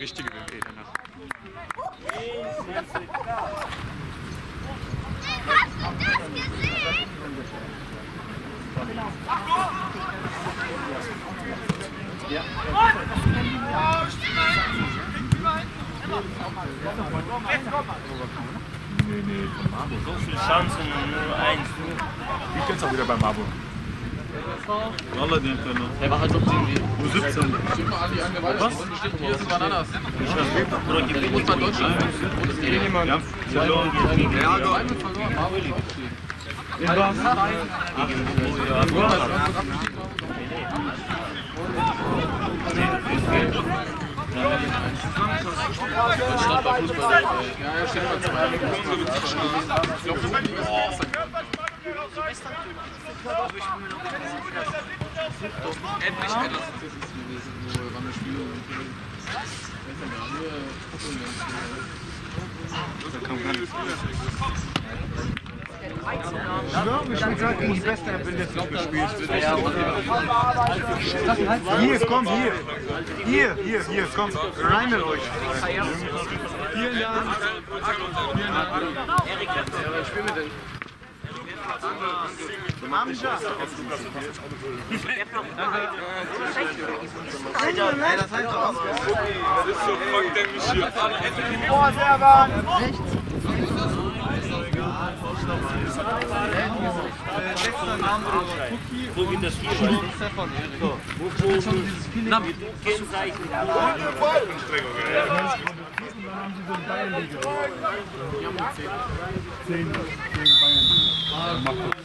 richtige WWE danach. Hast du das gesehen? Ja. Nee, von Marburg. So viele Chancen und nur eins. Ich jetzt auch wieder bei Marburg. Roller den Fälle. Er war halt irgendwie. U17. Schick mal an die Angeweihten. Was? Steht hier ist Bananas. Oder die Muss man Deutschland. Ja, verloren. Ja, du einmal verloren. Marburg ist aufgestiegen. Deutschland war Fußball. Ja, er steht mal 2 Minuten. Ich glaube, das ist endlich etwas. Das ist so Rammelspiele. Ja, ich würde sagen, die beste Bundesliga gespielt. Hier, komm, hier, komm, rein euch. Vielen Dank. Ich spiele mit den. Amja. Das heißt auch. Das ist so faktisch hier. Oh, Servan. Rechts. Wo geht das Spiel? Kennzeichen. Bayern-Liga. 10 gegen Bayern.